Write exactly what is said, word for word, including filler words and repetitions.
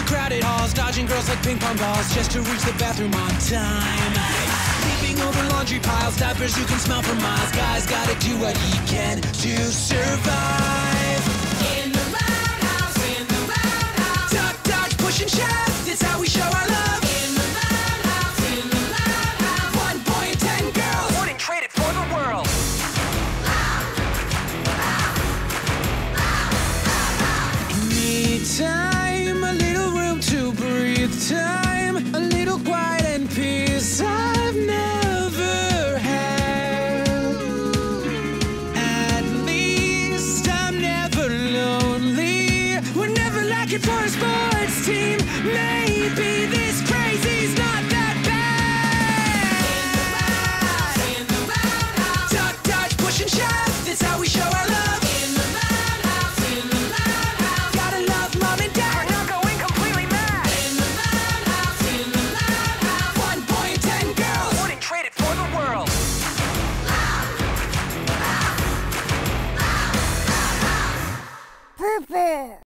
crowded halls, dodging girls like ping pong balls just to reach the bathroom on time. Leaping over laundry piles, diapers you can smell for miles. Guys gotta do what he can to survive. In the roundhouse, in the roundhouse. Duck, dodge, push and shove, it's how we show our love. In the roundhouse, in the roundhouse. One boy and ten girls Wouldn't trade it for the world. Me time, a little room to breathe time, a little quiet and peace I've never had. At least I'm never lonely. We're never lacking for a sports team. Maybe this crazy's not that bad. In the roundhouse, Duck, dodge, push and shove, it's how we show our love. in the roundhouse, in the roundhouse. Gotta love mom and dad. We're not going completely mad. In the roundhouse, in the roundhouse. One boy and ten girls Wouldn't trade it for the world. Poo-poo.